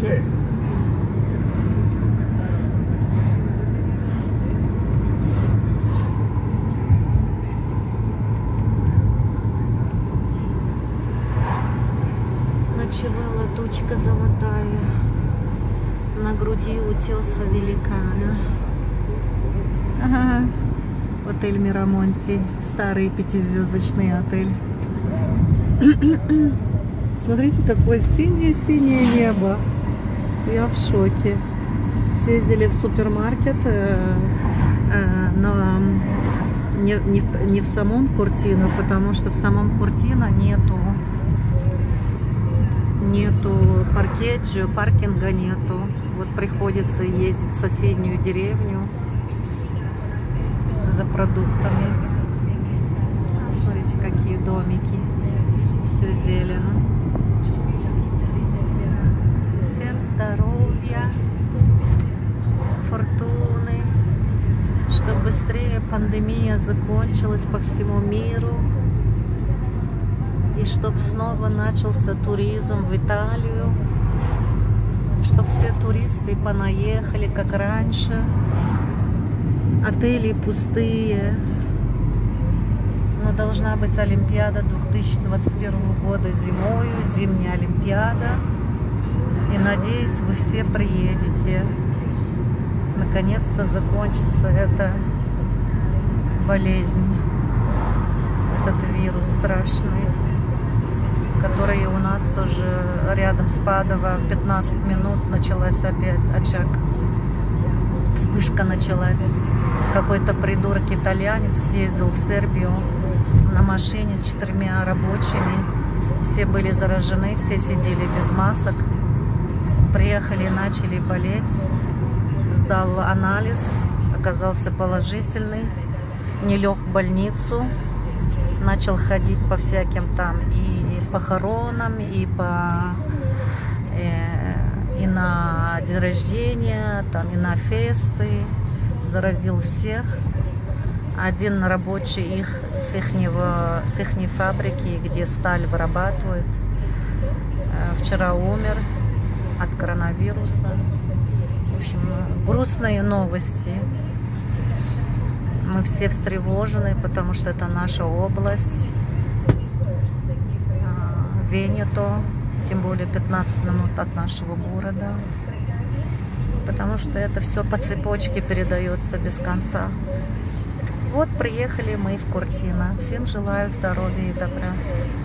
Ночевала тучка золотая на груди утеса великана. Ага. Отель Мирамонти, старый 5-звездочный отель. Смотрите, какое синее-синее небо. Я в шоке. Съездили в супермаркет, но не в самом Куртино, потому что в самом Куртино нету паркинга нету. Вот приходится ездить в соседнюю деревню за продуктами. Смотрите, какие домики. Все зелено. Всем здоровья, фортуны, чтобы быстрее пандемия закончилась по всему миру. И чтобы снова начался туризм в Италию. Чтобы все туристы понаехали, как раньше. Отели пустые. Но должна быть Олимпиада 2021 года зимою, зимняя Олимпиада. И надеюсь, вы все приедете. Наконец-то закончится эта болезнь, этот вирус страшный, который у нас тоже рядом с Падово. 15 минут началась опять очаг. Вспышка началась. Какой-то придурок итальянец съездил в Сербию на машине с 4 рабочими. Все были заражены, все сидели без масок. Приехали, начали болеть. Сдал анализ, оказался положительный. Не лег в больницу. Начал ходить по всяким там и похоронам, и на день рождения, там, и на фесты. Заразил всех. Один рабочий с их фабрики, где сталь вырабатывают, вчера умер от коронавируса. В общем, грустные новости. Мы все встревожены, потому что это наша область. Венето, тем более 15 минут от нашего города. Потому что это все по цепочке передается без конца. Вот приехали мы в Куртино. Всем желаю здоровья и добра.